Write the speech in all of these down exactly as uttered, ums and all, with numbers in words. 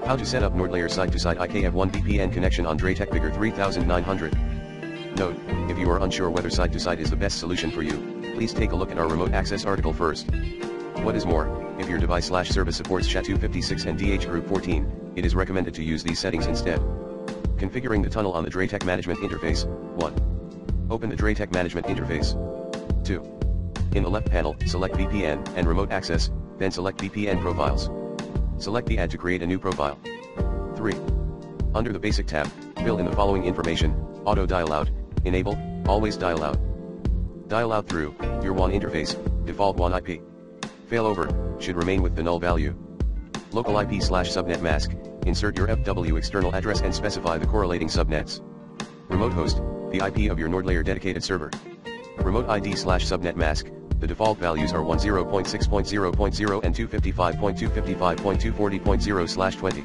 How to set up NordLayer site-to-site I K F one V P N connection on Draytech Bigger three thousand nine hundred. Note, if you are unsure whether site-to-site is the best solution for you, please take a look at our remote access article first. What is more, if your device slash service supports S H A two fifty-six and D H group fourteen, it is recommended to use these settings instead. Configuring the tunnel on the Draytech Management Interface. one. Open the Draytech Management Interface. two. In the left panel, select V P N and Remote Access, then select V P N Profiles. Select the Add to create a new profile. three. Under the Basic tab, fill in the following information: Auto Dial Out, Enable, Always Dial Out. Dial out through your W A N interface, default W A N I P. Failover should remain with the null value. Local I P slash subnet mask, insert your F W external address and specify the correlating subnets. Remote host, the I P of your NordLayer dedicated server. Remote I D slash subnet mask, the default values are ten dot six dot zero dot zero and two fifty-five dot two fifty-five dot two forty dot zero slash twenty.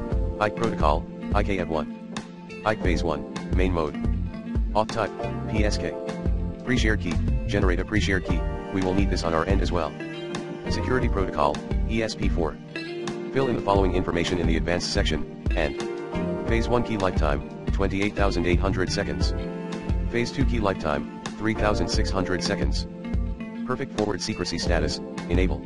I K protocol, I K F one. I K phase one, main mode. Auth type, P S K. Pre-shared key, generate a pre-shared key, we will need this on our end as well. Security protocol, E S P four. Fill in the following information in the advanced section, and phase one key lifetime, twenty-eight thousand eight hundred seconds. Phase two key lifetime, three thousand six hundred seconds. Perfect forward secrecy status, enable.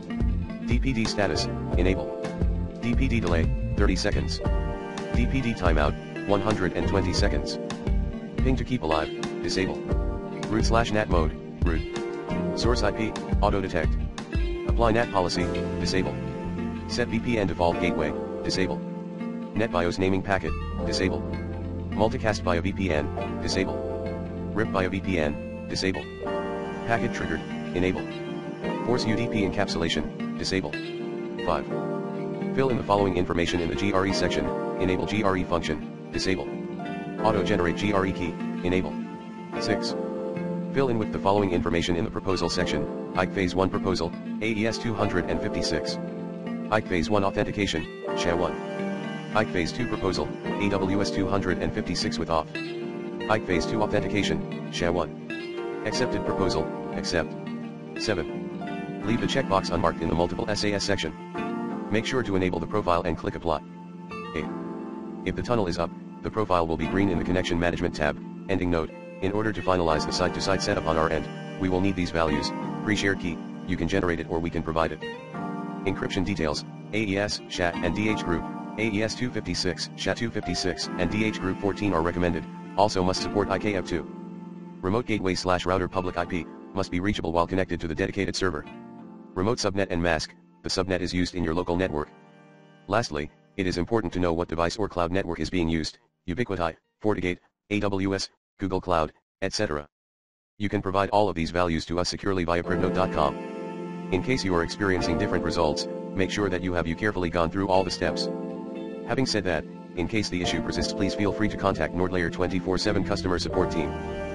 D P D status, enable. D P D delay, thirty seconds. D P D timeout, one hundred twenty seconds. Ping to keep alive, disable. Root slash N A T mode, root. Source I P, auto detect. Apply N A T policy, disable. Set V P N default gateway, disable. NetBIOS naming packet, disable. Multicast via V P N, disable. R I P via V P N, disable. Packet triggered, enable. Force U D P encapsulation, disable. five. Fill in the following information in the G R E section, enable G R E function, disable. Auto-generate G R E key, enable. six. Fill in with the following information in the proposal section: I K phase one proposal, A E S two fifty-six. I K phase one authentication, S H A one. I K phase two proposal, A W S two fifty-six with auth. I K phase two authentication, S H A one. Accepted proposal, accept. seven. Leave the checkbox unmarked in the multiple S A S section. Make sure to enable the profile and click apply. eight. If the tunnel is up, the profile will be green in the connection management tab. Ending note: in order to finalize the site-to-site setup on our end, we will need these values: pre-shared key, you can generate it or we can provide it. Encryption details: A E S, S H A, and D H group, A E S two fifty-six, S H A two fifty-six, and D H group fourteen are recommended, also must support I K F two. Remote gateway slash router public I P, must be reachable while connected to the dedicated server. Remote subnet and mask, the subnet is used in your local network. Lastly, it is important to know what device or cloud network is being used: Ubiquiti, FortiGate, A W S, Google Cloud, et cetera. You can provide all of these values to us securely via Pridnote dot com. In case you are experiencing different results, make sure that you have you carefully gone through all the steps. Having said that, in case the issue persists, please feel free to contact NordLayer twenty-four seven customer support team.